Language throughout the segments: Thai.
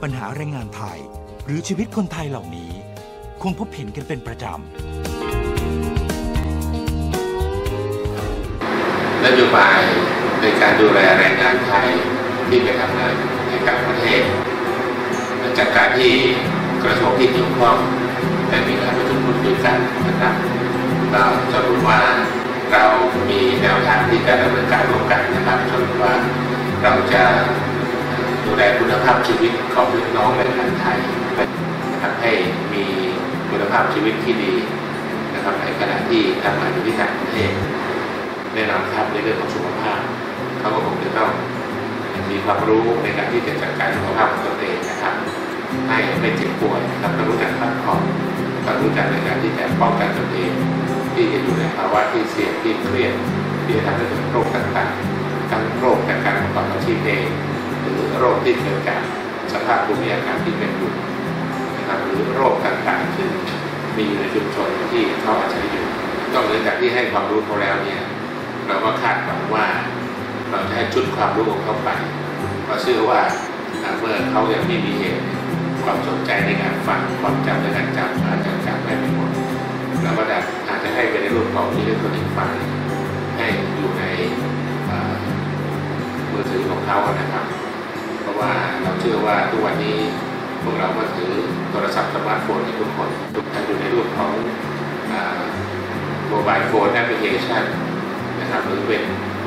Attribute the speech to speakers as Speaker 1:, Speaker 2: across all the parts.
Speaker 1: ปัญหาแรงงานไทยหรือชีวิตคนไทยเหล่านี้คงพบเห็นกันเป็นประจำ
Speaker 2: นโยบายในการดูแลแรงงานไทยที่ไปทำงานในต่างประเทศจากการที่กระทรวงที่เกี่ยวข้องได้มีการประชุมพูดคุยกันนะครับเราสรุปว่าเรามีแนวทางที่จะดำเนินการร่วมกันนะครับสรุปว่าเราจะดูแลคุณภาพชีวิตของพี่น้องแรงงานไทยนะครับให้มีคุณภาพชีวิตที่ดีนะครับในขณะที่ทำงานอยู่ที่ต่างประเทศแน่นอนครับในเรื่องของสุขภาพเขาก็คงจะต้องมีความรู้ในการที่จะจัดการสุขภาพของตัวเองนะครับให้ไม่เจ็บป่วยนะครับต้องรู้จักพักผ่อนต้องรู้จักในการที่จะป้องกันตัวเองที่จะอยู่ในภาวะที่เสี่ยงที่เครียดที่จะทำให้เกิดโรคต่างๆทั้งโรคจากการประกอบอาชีพเองหรือโรคที่เกิดจากสภาพภูมิอากาศที่เป็นอยู่นะครับหรือโรคต่างๆซึ่งมีในชุมชนที่เขาอาศัยอยู่ต้องหลังจากที่ให้ความรู้เขาแล้วเนี่ยเราก็คาดหวังว่าเราจะให้ชุดความรู้ของเขาไปเพราะเชื่อว่าเมื่อเขายังไม่มีเหตุความสนใจในการฟังความจำในการจำอาจจะจำไม่หมดเราก็อาจจะให้ไปในรูปของที่เรียกว่า1 ไฟล์ให้อยู่ในมือถือของเขานะครับเพราะว่าเราเชื่อว่าทุกวันนี้พวกเราก็ถือโทรศัพท์สมาร์ทโฟนทุกคนอยู่ในรูปของโมบายโฟนแอปพลิเคชันนะครับหรือเป็น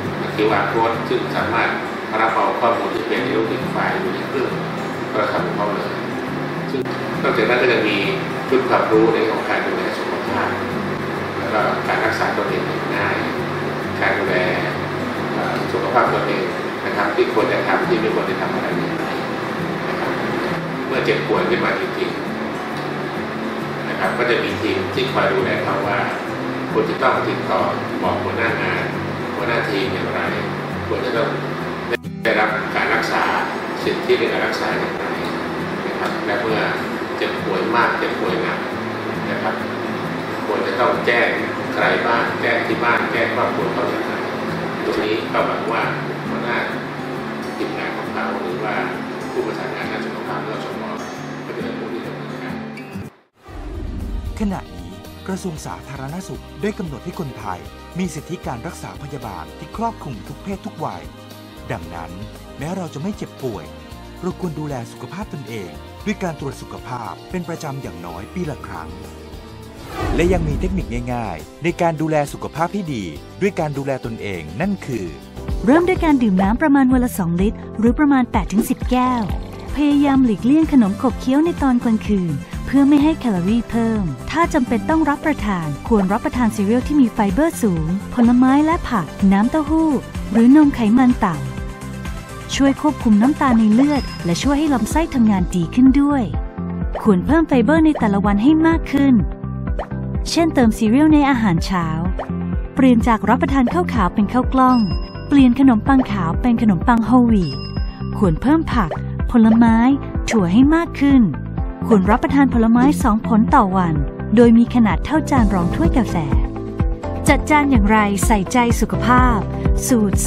Speaker 2: QR Code ซึ่งสามารถรับเอาข้อมูลที่เป็นในรูป1 ไฟล์อยู่ในเครื่องโทรศัพท์ของเขาเลยซึ่งนอกจากนั้นก็จะมีชุดความรู้ในของการดูแลสุขภาพแล้วก็การรักษาตัวเองง่ายการดูแลสุขภาพตัวเองนะครับที่ควรจะทำที่ไม่ควรจะทำอะไรอย่างไรนะครับเมื่อเจ็บป่วยขึ้นมาจริงๆนะครับก็จะมีทีมที่คอยดูแลเขาว่าควรจะต้องติดต่อบอกหัวหน้างานหัวหน้าทีมอย่างไรควรจะต้องได้รับการรักษาสิ่งที่เป็นการรักษาอย่างไรนะครับและเมื่อเจ็บป่วยมากเจ็บป่วยหนักนะครับควรจะต้องแจ้งใครบ้างแจ้งที่บ้านแจ้งครอบครัวเขาอย่างไรตรงนี้ก็หวังว่าหัวหน้าทีมงานของเขาหรือว่าผู้ประสานงานด้านสุขภาพและสมองก็จะเป็นผู้ที่ดำเนินการ
Speaker 1: ขณะนี้กระทรวงสาธารณสุขได้กำหนดให้คนไทยมีสิทธิการรักษาพยาบาลที่ครอบคลุมทุกเพศทุกวัยดังนั้นแม้เราจะไม่เจ็บป่วยเราควรดูแลสุขภาพตนเองด้วยการตรวจสุขภาพเป็นประจำอย่างน้อยปีละครั้งและยังมีเทคนิคง่ายๆในการดูแลสุขภาพที่ดีด้วยการดูแลตนเองนั่นคือ
Speaker 3: เริ่มด้วยการดื่มน้ำประมาณวันละ2 ลิตรหรือประมาณ 8-10 แก้วพยายามหลีกเลี่ยงขนมขบเคี้ยวในตอนกลางคืนเพื่อไม่ให้แคลอรี่เพิ่มถ้าจำเป็นต้องรับประทานควรรับประทานซีเรียลที่มีไฟเบอร์สูงผลไม้และผักน้ำเต้าหู้หรือนมไขมันต่ำช่วยควบคุมน้ำตาลในเลือดและช่วยให้ลำไส้ทำงานดีขึ้นด้วยควรเพิ่มไฟเบอร์ในแต่ละวันให้มากขึ้นเช่นเติมซีเรียลในอาหารเช้าเปลี่ยนจากรับประทานข้าวขาวเป็นข้าวกล้องเปลี่ยนขนมปังขาวเป็นขนมปังโฮลวีตควรเพิ่มผักผลไม้ถั่วให้มากขึ้นควรรับประทานผลไม้2 ผลต่อวันโดยมีขนาดเท่าจานรองถ้วยกาแฟจัดจานอย่างไรใส่ใจสุขภาพสูตร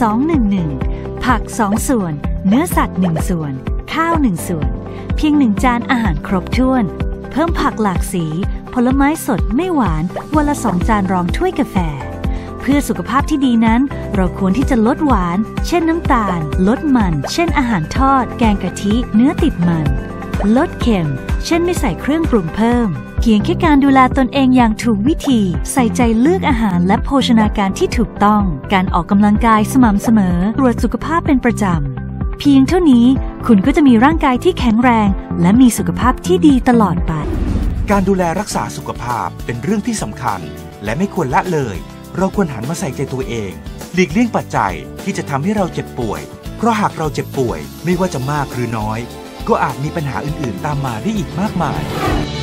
Speaker 3: 2-1-1ผัก2 ส่วนเนื้อสัตว์1 ส่วนข้าว1 ส่วนเพียง1 จานอาหารครบถ้วนเพิ่มผักหลากสีผลไม้สดไม่หวานวันละ2 จานรองถ้วยกาแฟเพื่อสุขภาพที่ดีนั้นเราควรที่จะลดหวานเช่นน้ำตาลลดมันเช่นอาหารทอดแกงกะทิเนื้อติดมันลดเค็มเช่นไม่ใส่เครื่องปรุงเพิ่มเพียงแค่การดูแลตนเองอย่างถูกวิธีใส่ใจเลือกอาหารและโภชนาการที่ถูกต้องการออกกำลังกายสม่ำเสมอตรวจสุขภาพเป็นประจำเพียงเท่านี้คุณก็จะมีร่างกายที่แข็งแรงและมีสุขภาพที่ดีตลอดไป
Speaker 1: การดูแลรักษาสุขภาพเป็นเรื่องที่สำคัญและไม่ควรละเลยเราควรหันมาใส่ใจตัวเองหลีกเลี่ยงปัจจัยที่จะทำให้เราเจ็บป่วยเพราะหากเราเจ็บป่วยไม่ว่าจะมากหรือน้อยก็อาจมีปัญหาอื่นๆตามมาได้อีกมากมาย